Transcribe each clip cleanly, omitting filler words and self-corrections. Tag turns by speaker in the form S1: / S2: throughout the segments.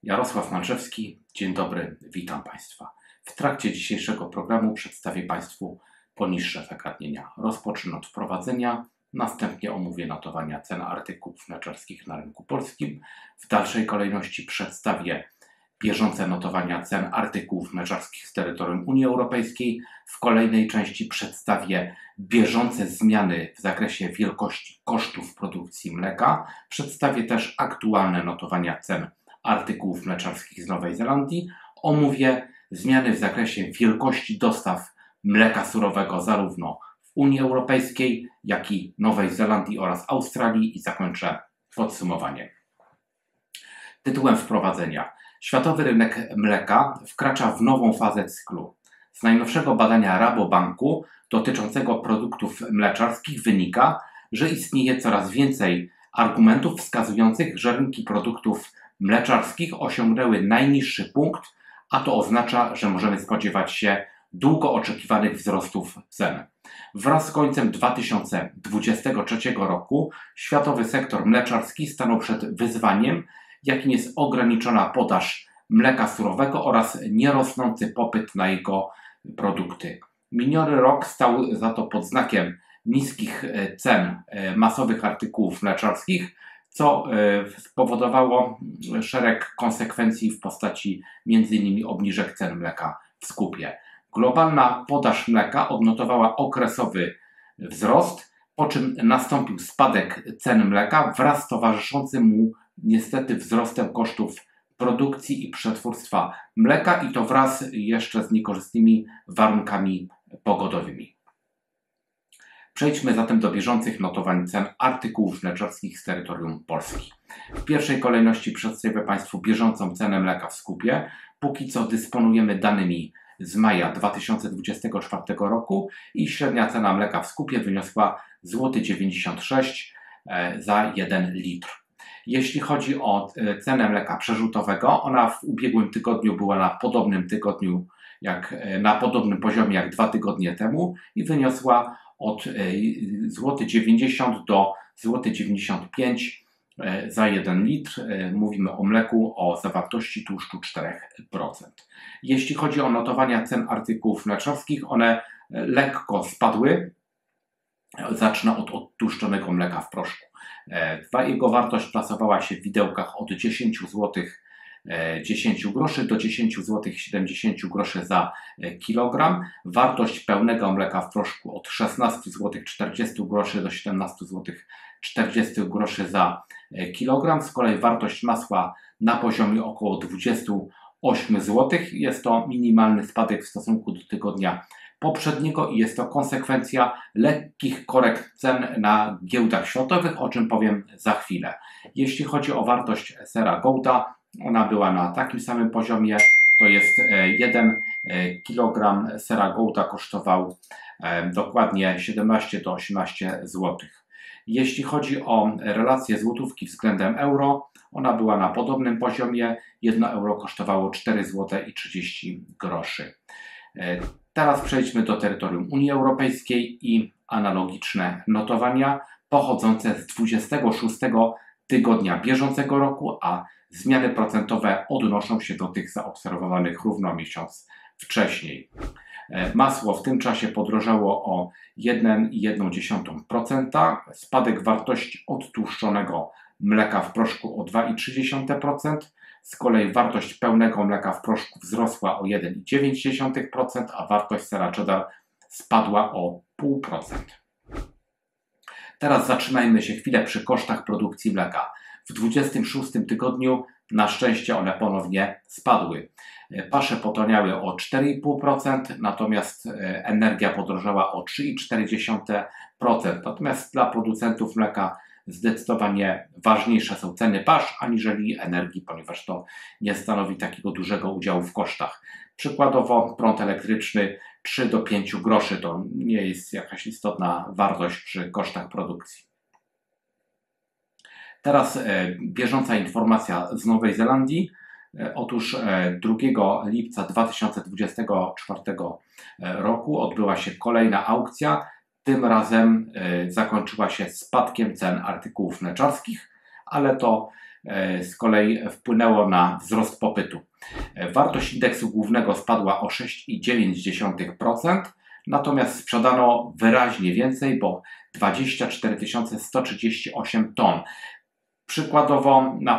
S1: Jarosław Malczewski, dzień dobry, witam Państwa. W trakcie dzisiejszego programu przedstawię Państwu poniższe zagadnienia. Rozpocznę od wprowadzenia, następnie omówię notowania cen artykułów mleczarskich na rynku polskim. W dalszej kolejności przedstawię bieżące notowania cen artykułów mleczarskich z terytorium Unii Europejskiej. W kolejnej części przedstawię bieżące zmiany w zakresie wielkości kosztów produkcji mleka. Przedstawię też aktualne notowania cen artykułów mleczarskich z Nowej Zelandii. Omówię zmiany w zakresie wielkości dostaw mleka surowego zarówno w Unii Europejskiej, jak i Nowej Zelandii oraz Australii i zakończę podsumowaniem. Tytułem wprowadzenia. Światowy rynek mleka wkracza w nową fazę cyklu. Z najnowszego badania Rabobanku dotyczącego produktów mleczarskich wynika, że istnieje coraz więcej argumentów wskazujących, że rynki produktów mleczarskich osiągnęły najniższy punkt, a to oznacza, że możemy spodziewać się długo oczekiwanych wzrostów cen. Wraz z końcem 2023 roku światowy sektor mleczarski stanął przed wyzwaniem, jakim jest ograniczona podaż mleka surowego oraz nierosnący popyt na jego produkty. Miniony rok stał za to pod znakiem niskich cen masowych artykułów mleczarskich, co spowodowało szereg konsekwencji w postaci m.in. obniżek cen mleka w skupie. Globalna podaż mleka odnotowała okresowy wzrost, po czym nastąpił spadek cen mleka wraz z towarzyszącym mu niestety wzrostem kosztów produkcji i przetwórstwa mleka i to wraz jeszcze z niekorzystnymi warunkami pogodowymi. Przejdźmy zatem do bieżących notowań cen artykułów mleczarskich z terytorium Polski. W pierwszej kolejności przedstawię Państwu bieżącą cenę mleka w skupie. Póki co dysponujemy danymi z maja 2024 roku i średnia cena mleka w skupie wyniosła 0,96 zł za 1 litr. Jeśli chodzi o cenę mleka przerzutowego, ona w ubiegłym tygodniu była na podobnym poziomie jak 2 tygodnie temu i wyniosła od 0,90 zł do 0,95 zł za 1 litr. Mówimy o mleku o zawartości tłuszczu 4%. Jeśli chodzi o notowania cen artykułów mleczarskich, one lekko spadły. Zacznę od odtłuszczonego mleka w proszku. Jego wartość plasowała się w widełkach od 10 zł 10 groszy do 10 zł 70 groszy za kilogram. Wartość pełnego mleka w proszku od 16 zł 40 groszy do 17 zł 40 groszy za kilogram. Z kolei wartość masła na poziomie około 28 zł. Jest to minimalny spadek w stosunku do tygodnia poprzedniego i jest to konsekwencja lekkich korekt cen na giełdach światowych, o czym powiem za chwilę. Jeśli chodzi o wartość sera Gouda, ona była na takim samym poziomie, to jest 1 kg sera Gouda kosztował dokładnie 17 do 18 zł. Jeśli chodzi o relację złotówki względem euro, ona była na podobnym poziomie, 1 euro kosztowało 4 zł i 30 groszy. Teraz przejdźmy do terytorium Unii Europejskiej i analogiczne notowania pochodzące z 26 tygodnia bieżącego roku, a zmiany procentowe odnoszą się do tych zaobserwowanych równo miesiąc wcześniej. Masło w tym czasie podrożało o 1,1%, spadek wartości odtłuszczonego mleka w proszku o 2,3%, z kolei wartość pełnego mleka w proszku wzrosła o 1,9%, a wartość sera cheddar spadła o 0,5%. Teraz zatrzymajmy się chwilę przy kosztach produkcji mleka. W 26 tygodniu na szczęście one ponownie spadły. Pasze potaniały o 4,5%, natomiast energia podrożała o 3,4%. Natomiast dla producentów mleka zdecydowanie ważniejsze są ceny pasz aniżeli energii, ponieważ to nie stanowi takiego dużego udziału w kosztach. Przykładowo prąd elektryczny 3 do 5 groszy to nie jest jakaś istotna wartość przy kosztach produkcji. Teraz bieżąca informacja z Nowej Zelandii. Otóż 2 lipca 2024 roku odbyła się kolejna aukcja. Tym razem zakończyła się spadkiem cen artykułów mleczarskich, ale to z kolei wpłynęło na wzrost popytu. Wartość indeksu głównego spadła o 6,9%, natomiast sprzedano wyraźnie więcej, bo 24 138 ton. Przykładowo na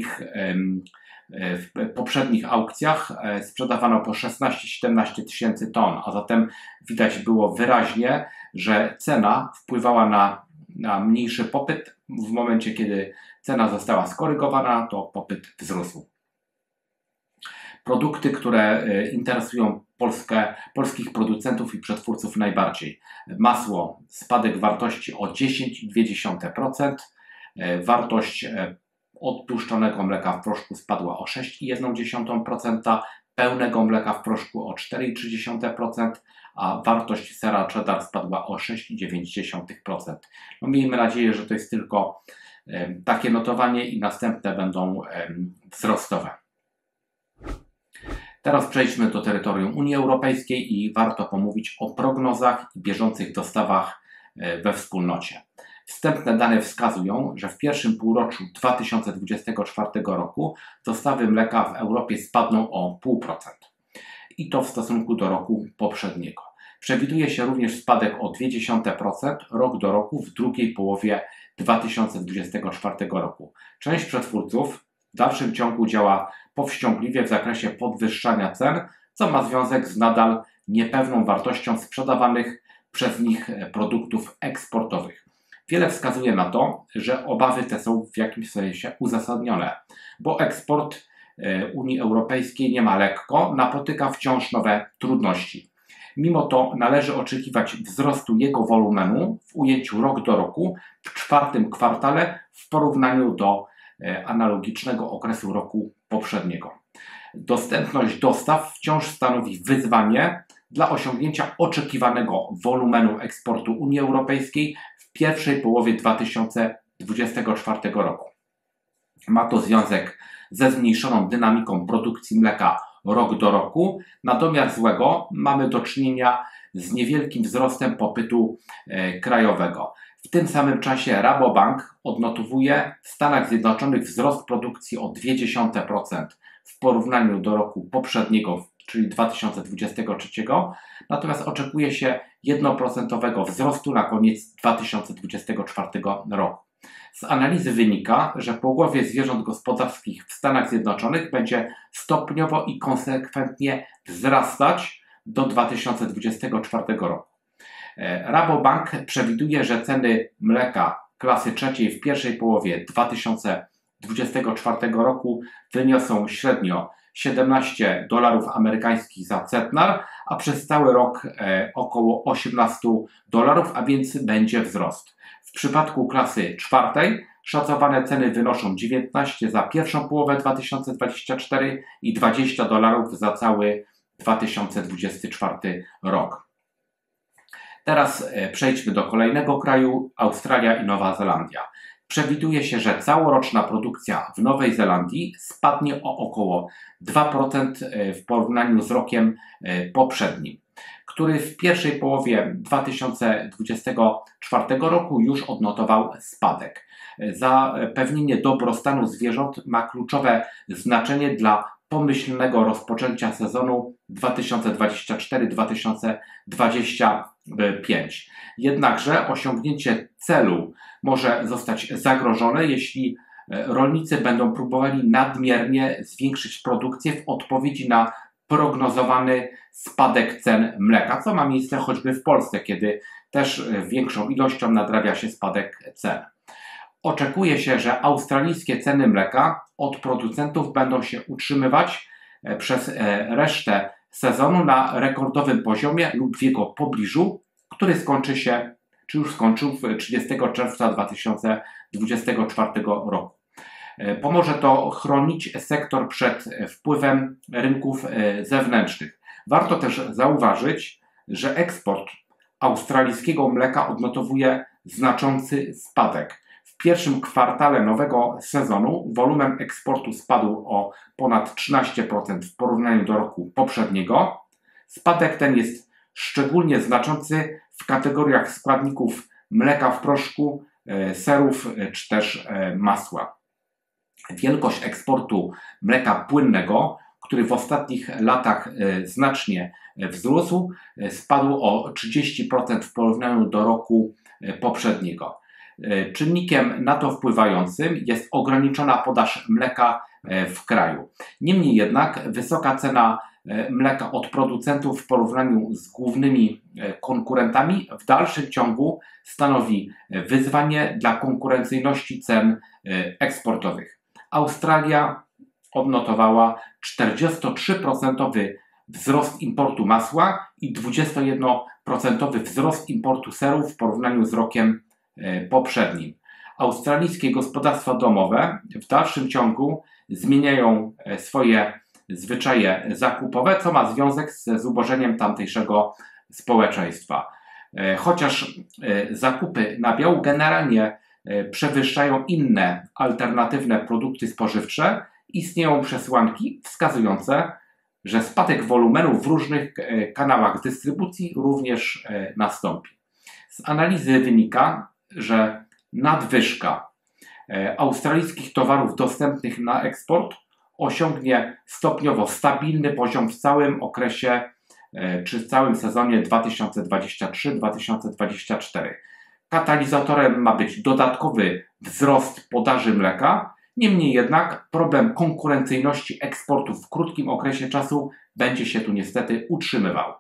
S1: w poprzednich aukcjach sprzedawano po 16-17 tysięcy ton, a zatem widać było wyraźnie, że cena wpływała na mniejszy popyt. W momencie, kiedy cena została skorygowana, to popyt wzrósł. Produkty, które interesują polskich producentów i przetwórców najbardziej. Masło, spadek wartości o 10,2%. Wartość odtłuszczonego mleka w proszku spadła o 6,1%, pełnego mleka w proszku o 4,3%, a wartość sera cheddar spadła o 6,9%. No, miejmy nadzieję, że to jest tylko takie notowanie i następne będą wzrostowe. Teraz przejdźmy do terytorium Unii Europejskiej i warto pomówić o prognozach i bieżących dostawach we wspólnocie. Wstępne dane wskazują, że w pierwszym półroczu 2024 roku dostawy mleka w Europie spadną o 0,5%. I to w stosunku do roku poprzedniego. Przewiduje się również spadek o 0,2% rok do roku w drugiej połowie 2024 roku. Część przetwórców w dalszym ciągu działa powściągliwie w zakresie podwyższania cen, co ma związek z nadal niepewną wartością sprzedawanych przez nich produktów eksportowych. Wiele wskazuje na to, że obawy te są w jakimś sensie uzasadnione, bo eksport Unii Europejskiej nie ma lekko, napotyka wciąż nowe trudności. Mimo to należy oczekiwać wzrostu jego wolumenu w ujęciu rok do roku w czwartym kwartale w porównaniu do analogicznego okresu roku poprzedniego. Dostępność dostaw wciąż stanowi wyzwanie dla osiągnięcia oczekiwanego wolumenu eksportu Unii Europejskiej w pierwszej połowie 2024 roku. Ma to związek ze zmniejszoną dynamiką produkcji mleka rok do roku. Na domiar złego mamy do czynienia z niewielkim wzrostem popytu krajowego. W tym samym czasie Rabobank odnotowuje w Stanach Zjednoczonych wzrost produkcji o 0,2% w porównaniu do roku poprzedniego, czyli 2023, natomiast oczekuje się 1% wzrostu na koniec 2024 roku. Z analizy wynika, że połowie zwierząt gospodarskich w Stanach Zjednoczonych będzie stopniowo i konsekwentnie wzrastać do 2024 roku. Rabobank przewiduje, że ceny mleka klasy trzeciej w pierwszej połowie 2024 roku wyniosą średnio $17 amerykańskich za centnar, a przez cały rok około $18, a więc będzie wzrost. W przypadku klasy czwartej szacowane ceny wynoszą 19 za pierwszą połowę 2024 i $20 za cały 2024 rok. Teraz przejdźmy do kolejnego kraju, Australia i Nowa Zelandia. Przewiduje się, że całoroczna produkcja w Nowej Zelandii spadnie o około 2% w porównaniu z rokiem poprzednim, który w pierwszej połowie 2024 roku już odnotował spadek. Zapewnienie dobrostanu zwierząt ma kluczowe znaczenie dla pomyślnego rozpoczęcia sezonu 2024-2025. Jednakże osiągnięcie celu może zostać zagrożone, jeśli rolnicy będą próbowali nadmiernie zwiększyć produkcję w odpowiedzi na prognozowany spadek cen mleka, co ma miejsce choćby w Polsce, kiedy też większą ilością nadrabia się spadek cen. Oczekuje się, że australijskie ceny mleka od producentów będą się utrzymywać przez resztę sezonu na rekordowym poziomie lub w jego pobliżu, który skończy się, czy już skończył 30 czerwca 2024 roku. Pomoże to chronić sektor przed wpływem rynków zewnętrznych. Warto też zauważyć, że eksport australijskiego mleka odnotowuje znaczący spadek. W pierwszym kwartale nowego sezonu wolumen eksportu spadł o ponad 13% w porównaniu do roku poprzedniego. Spadek ten jest szczególnie znaczący w kategoriach składników mleka w proszku, serów czy też masła. Wielkość eksportu mleka płynnego, który w ostatnich latach znacznie wzrósł, spadł o 30% w porównaniu do roku poprzedniego. Czynnikiem na to wpływającym jest ograniczona podaż mleka w kraju. Niemniej jednak wysoka cena mleka od producentów w porównaniu z głównymi konkurentami w dalszym ciągu stanowi wyzwanie dla konkurencyjności cen eksportowych. Australia odnotowała 43% wzrost importu masła i 21% wzrost importu serów w porównaniu z rokiem poprzednim. Australijskie gospodarstwa domowe w dalszym ciągu zmieniają swoje zwyczaje zakupowe, co ma związek ze zubożeniem tamtejszego społeczeństwa. Chociaż zakupy nabiału generalnie przewyższają inne alternatywne produkty spożywcze, istnieją przesłanki wskazujące, że spadek wolumenu w różnych kanałach dystrybucji również nastąpi. Z analizy wynika, że nadwyżka australijskich towarów dostępnych na eksport osiągnie stopniowo stabilny poziom w całym okresie czy w całym sezonie 2023-2024. Katalizatorem ma być dodatkowy wzrost podaży mleka, niemniej jednak problem konkurencyjności eksportu w krótkim okresie czasu będzie się tu niestety utrzymywał.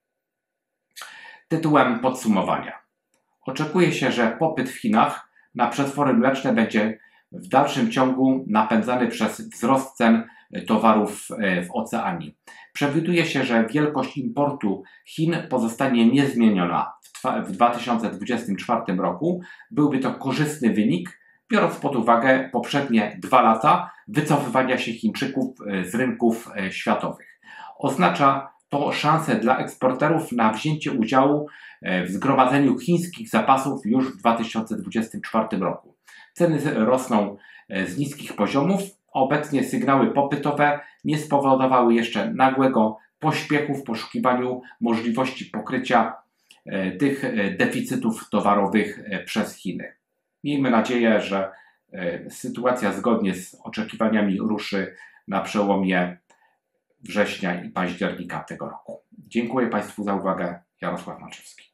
S1: Tytułem podsumowania. Oczekuje się, że popyt w Chinach na przetwory mleczne będzie w dalszym ciągu napędzany przez wzrost cen towarów w Oceanii. Przewiduje się, że wielkość importu Chin pozostanie niezmieniona w 2024 roku. Byłby to korzystny wynik, biorąc pod uwagę poprzednie 2 lata wycofywania się Chińczyków z rynków światowych. Oznacza to szansę dla eksporterów na wzięcie udziału w zgromadzeniu chińskich zapasów już w 2024 roku. Ceny rosną z niskich poziomów. Obecnie sygnały popytowe nie spowodowały jeszcze nagłego pośpiechu w poszukiwaniu możliwości pokrycia tych deficytów towarowych przez Chiny. Miejmy nadzieję, że sytuacja zgodnie z oczekiwaniami ruszy na przełomie września i października tego roku. Dziękuję Państwu za uwagę. Jarosław Maczewski.